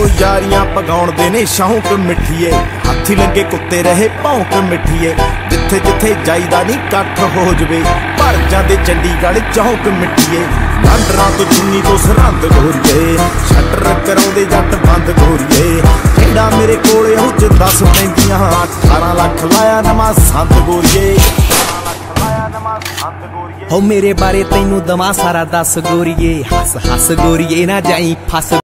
यारियां पगाउणदे ने शौक मिठीए, हाथी लगे कुत्ते रहे भौंक मिठीए। जिथे जिथे जाईदा नी कट्ठ हो जवे, भर जांदे चंडीगढ़ चौंक मिठीए। लांडरां तो चुन्नी तो सरहंद गोरीए, शटर कराउंदे जट बंद गोरीए। जेड़ा मेरे कोले ओ च 10 पैंदियां, 18 लाख लाया नवां संत गोरीए। हो मेरे बारे तैनू दमा सारा दस गोरीए, हस हस गोरीए ना जाई फस।